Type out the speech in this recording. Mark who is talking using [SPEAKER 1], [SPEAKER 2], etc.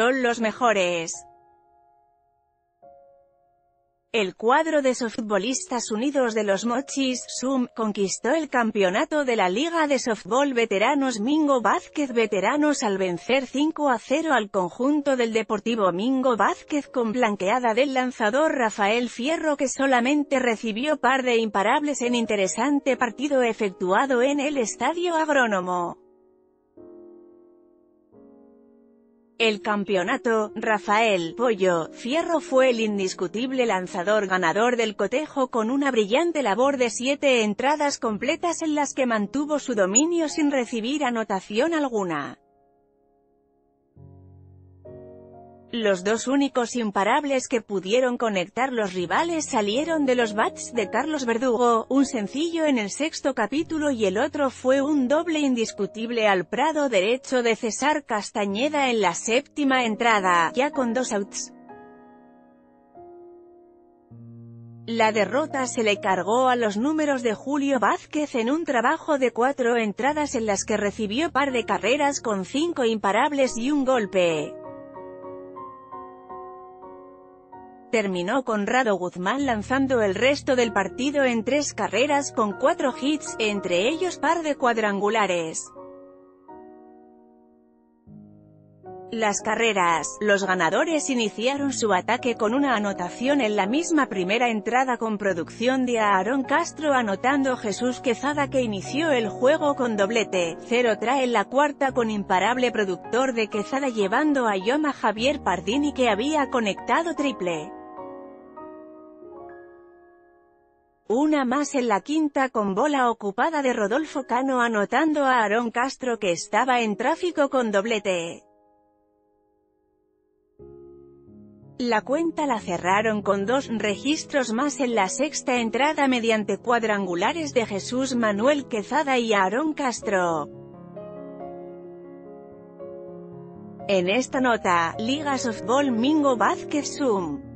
[SPEAKER 1] son los mejores. El cuadro de Softbolistas Unidos de los Mochis, SUM, conquistó el campeonato de la Liga de Softbol Veteranos Mingo Vázquez Veteranos al vencer 5-0 al conjunto del Deportivo Mingo Vázquez con blanqueada del lanzador Rafael Fierro, que solamente recibió par de imparables en interesante partido efectuado en el Estadio Agrónomo. El campeonato, Rafael "Pollo" Fierro fue el indiscutible lanzador ganador del cotejo con una brillante labor de 7 entradas completas en las que mantuvo su dominio sin recibir anotación alguna. Los dos únicos imparables que pudieron conectar los rivales salieron de los bats de Carlos Verdugo, un sencillo en el sexto capítulo, y el otro fue un doble indiscutible al prado derecho de César Castañeda en la séptima entrada, ya con 2 outs. La derrota se le cargó a los números de Julio Vázquez en un trabajo de 4 entradas en las que recibió par de carreras con 5 imparables y un golpe. Terminó Conrado Guzmán lanzando el resto del partido en 3 carreras con 4 hits, entre ellos par de cuadrangulares. Las carreras. Los ganadores iniciaron su ataque con una anotación en la misma primera entrada con producción de Aarón Castro anotando Jesús Quezada, que inició el juego con doblete. 0 trae en la cuarta con imparable productor de Quezada llevando a Yoma Javier Pardini, que había conectado triple. Una más en la quinta con bola ocupada de Rodolfo Cano anotando a Aarón Castro, que estaba en tráfico con doblete. La cuenta la cerraron con 2 registros más en la sexta entrada mediante cuadrangulares de Jesús Manuel Quezada y Aarón Castro. En esta nota, Liga Softbol Mingo Vázquez SUM.